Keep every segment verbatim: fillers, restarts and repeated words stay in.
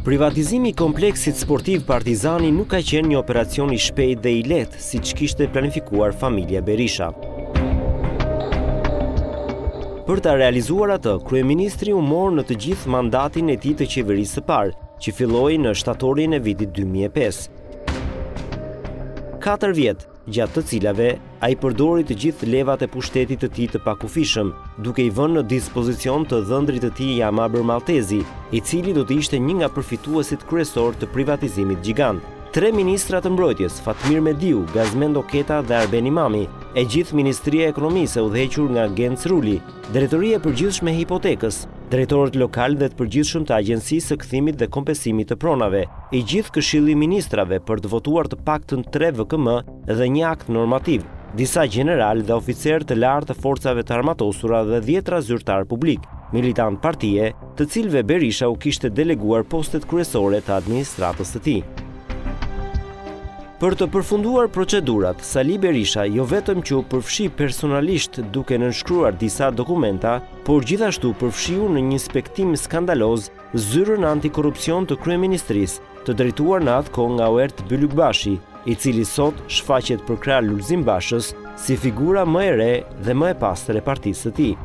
Privatizimi i kompleksit sportiv Partizani nuk ka qenë një operacion i shpejt dhe i lehtë, siç kishte planifikuar familja Berisha. Për ta realizuar atë, kryeministri u mor në të gjithë mandatin e tij të qeverisë së parë, që filloi në shtatorin e vitit dy mijë e pesë. Katër vjet, gjatë të cilave ai përdori të gjithë levat e pushtetit të tij të pakufishëm, duke i vënë në dispozicion të dhëndrit të tij Jamabër Maltezi, i cili do të ishte një nga përfituesit kryesor të privatizimit gjigant. Tre ministra të mbrojtjes, Fatmir Mediu, Gazmendo Keta dhe Arben Imami, e gjithë Ministria e Ekonomisë e udhëhequr nga Genc Ruli, Drejtoria e Përgjithshme e Hipotekës, drejtorët lokal dhe të përgjithshëm të Agjencisë së Kthimit dhe Kompensimit të Pronave, i gjithë Këshilli i Ministrave për të votuar të paktën tre V K M dhe një akt normativ, disa general dhe oficerë të lartë të forcave të armatosura dhe dhjetra zyrtar publik, militant partie, të cilëve Berisha u kishte deleguar postet kryesore të administratës së tij. Për të përfunduar procedurat, Sali Berisha jo vetëm që u përfshi personalisht duke nënshkruar disa dokumenta, por gjithashtu përfshiu në një inspektim skandaloz zyrën antikorrupsion të kryeministrisë, të drejtuar në atë kohë nga Oert Bylykbashi, i cili sot shfaqet për krah Lulzim Bashës si figura më e re dhe më e pastër e partisë së tij.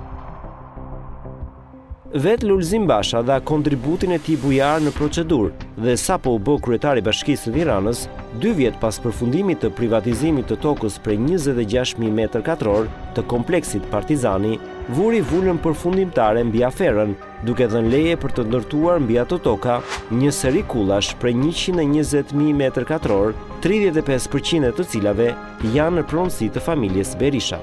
Vetë Lulzim Basha dha kontributin e tij bujar në procedurë dhe sapo u bë kryetari i Bashkisë së Tiranës, dy vjet pas përfundimit të privatizimit të tokës prej njëzet e gjashtë mijë metër katror të kompleksit Partizani, vuri vulën përfundimtare mbi aferën, duke dhënë leje për të ndërtuar mbi ato toka një seri kullash prej njëqind e njëzet mijë metër katror, tridhjetë e pesë përqind të cilave janë në pronësi të familjes Berisha.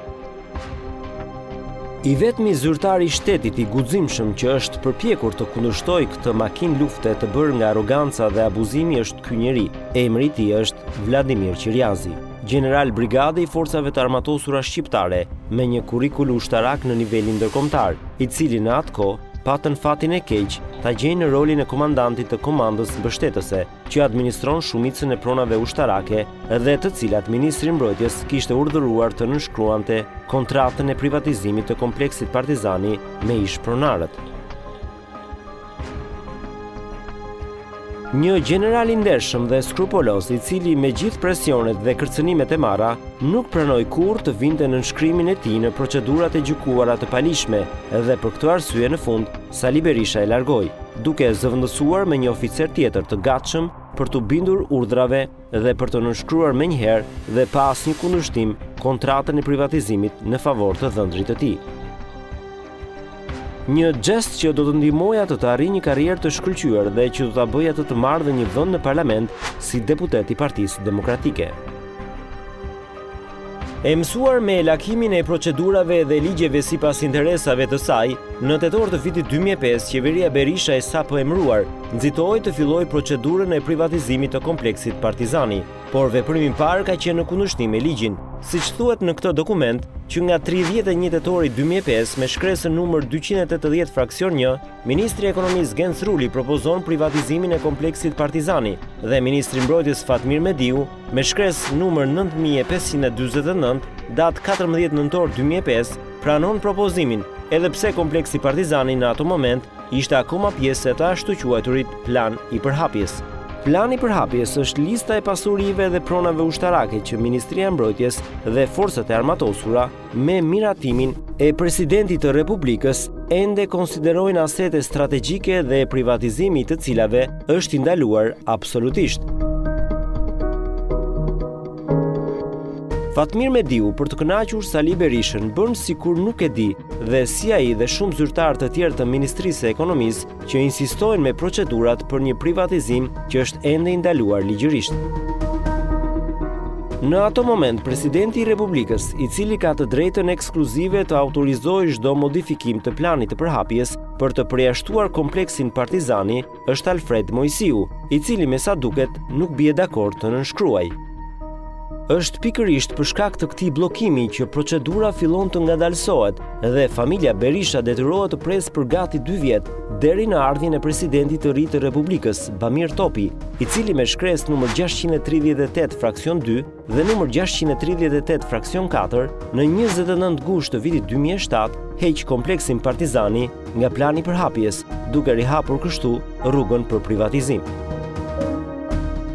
I vetmi zyrtar i shtetit i guximshëm që është përpjekur të kundërshtojë këtë makinë lufte të bërë nga arroganca dhe abuzimi është ky njeri. Emri i tij është Vladimir Qiriazi, general brigade i forcave të armatosura shqiptare me një kurrikul ushtarak në nivelin ndërkombëtar, i cili në atë kohë patën fatin e keq ta gjejë në rolin e komandantit të komandës mbështetëse, që administron shumicën e pronave ushtarake dhe të cilat ministri i mbrojtjes kishte urdhëruar të nënshkruante kontratën e privatizimit të kompleksit Partizani me ish pronarët. Një general i ndershëm dhe skrupuloz, i cili me gjithë presionet dhe kërcënimet e marra, nuk pranoi kurrë të vinte në nënshkrimin e tij në procedurat e gjykuara të palishme, dhe për këtë arsye në fund Sali Berisha e largoi, duke e zëvendësuar me një oficer tjetër të gatshëm për të bindur urdhrave dhe për të nënshkruar menjëherë dhe pa asnjë kundërshtim kontratën e privatizimit në favor të dhëndrit të tij. Një gest që do të ndihmojë atë të arrijë një karrierë të shkëlqyer dhe që do ta bëjë atë të marrë një vend në parlament si deputet i Partisë Demokratike. E mësuar me lakimin e procedurave dhe ligjeve sipas interesave të saj, në tetor të vitit dy mijë e pesë, qeveria Berisha e sapo emëruar nxitoi të fillojë procedurën e privatizimit të kompleksit Partizani, por veprimi i parë ka qenë në kundërshtim me ligjin, siç thuhet në këtë dokument, që nga tridhjetë e një tetori dy mijë e pesë me shkresën numër dyqind e tetëdhjetë fraksion një, Ministri i Ekonomisë Genc Ruli propozon privatizimin e kompleksit Partizani dhe Ministri i Mbrojtjes Fatmir Mediu me shkresë numër nëntë mijë e pesëqind e dyzet e nëntë datë katërmbëdhjetë nëntor dy mijë e pesë pranon propozimin, edhe pse kompleksi Partizani në ato moment ishte akoma pjesë e të ashtu quajturit plan i përhapjes. Plani i përhapjes është lista e pasurive dhe pronave ushtarake që Ministria e Mbrojtjes dhe forcat e armatosura me miratimin e presidentit të Republikës ende konsiderojnë asete strategjike dhe privatizimi të cilave është i ndaluar absolutisht. Fatmir Mediu, për të kënaqur Sali Berishën, bën sikur nuk e di, dhe si ai dhe shumë zyrtar të tjerë të Ministrisë së Ekonomisë që insistojnë me procedurat për një privatizim që është ende i ndaluar ligjërisht. Në ato moment, presidenti i Republikës, i cili ka të drejtën ekskluzive të autorizojë çdo modifikim të planit të përhapjes për të përjashtuar kompleksin Partizani, është Alfred Mojsiu, i cili me sa duket nuk bie dakord të nënshkruajë. Është pikërisht për shkak të këtij bllokimi që procedura fillon të ngadalësohet dhe familja Berisha detyrohet të presë për gati dy vjet deri në ardhjen e presidentit të ri të Republikës, Bamir Topi, i cili me shkresë numër gjashtëqind e tridhjetë e tetë fraksion dy dhe numër gjashtëqind e tridhjetë e tetë fraksion katër në njëzet e nëntë gusht të vitit dy mijë e shtatë heq kompleksin Partizani nga plani përhapjes, duke rihapur kështu rrugën për privatizim.